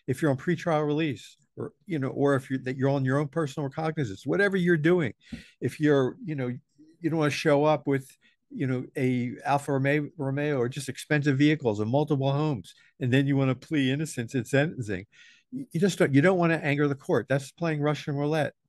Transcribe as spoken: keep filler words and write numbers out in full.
if you're on pretrial release, or, you know, or if you're that you're on your own personal recognizance, whatever you're doing, if you're, you know, you don't want to show up with, you know, a Alfa Romeo, Romeo or just expensive vehicles and multiple homes, and then you want to plead innocence in sentencing. You just don't, you don't want to anger the court. That's playing Russian roulette.